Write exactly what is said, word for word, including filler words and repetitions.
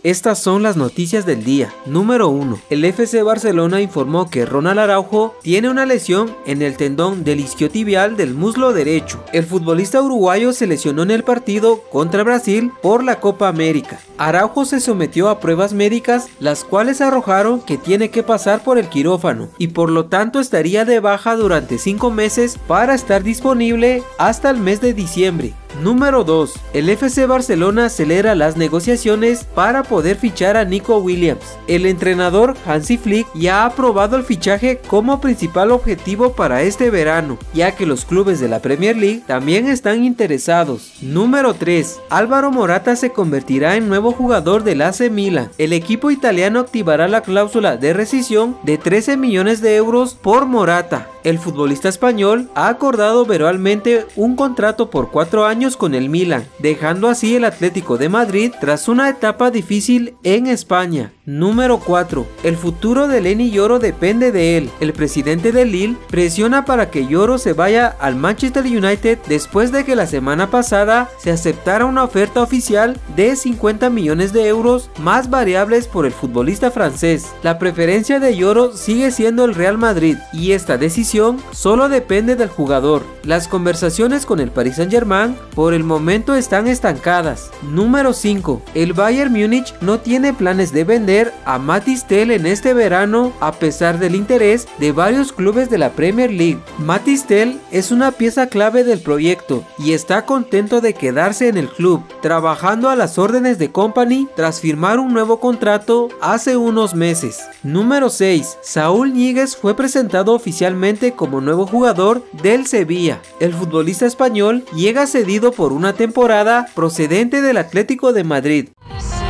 Estas son las noticias del día. Número uno. El F C Barcelona informó que Ronald Araujo tiene una lesión en el tendón del isquiotibial del muslo derecho. El futbolista uruguayo se lesionó en el partido contra Brasil por la Copa América. Araujo se sometió a pruebas médicas, las cuales arrojaron que tiene que pasar por el quirófano y por lo tanto estaría de baja durante cinco meses para estar disponible hasta el mes de diciembre. Número dos. El F C Barcelona acelera las negociaciones para poder fichar a Nico Williams. El entrenador Hansi Flick ya ha aprobado el fichaje como principal objetivo para este verano, ya que los clubes de la Premier League también están interesados. Número tres. Álvaro Morata se convertirá en nuevo jugador del A C Milan. El equipo italiano activará la cláusula de rescisión de trece millones de euros por Morata. El futbolista español ha acordado verbalmente un contrato por cuatro años con el Milan, dejando así el Atlético de Madrid tras una etapa difícil en España. Número cuatro. El futuro de Lenny Yoro depende de él. El presidente del Lille presiona para que Yoro se vaya al Manchester United después de que la semana pasada se aceptara una oferta oficial de cincuenta millones de euros más variables por el futbolista francés. La preferencia de Yoro sigue siendo el Real Madrid y esta decisión solo depende del jugador. Las conversaciones con el Paris Saint-Germain por el momento están estancadas. Número cinco. El Bayern Múnich no tiene planes de vender a Mathys Tel en este verano a pesar del interés de varios clubes de la Premier League. Mathys Tel es una pieza clave del proyecto y está contento de quedarse en el club, trabajando a las órdenes de Kompany tras firmar un nuevo contrato hace unos meses. Número seis. Saúl Ñíguez fue presentado oficialmente como nuevo jugador del Sevilla. El futbolista español llega cedido por una temporada procedente del Atlético de Madrid.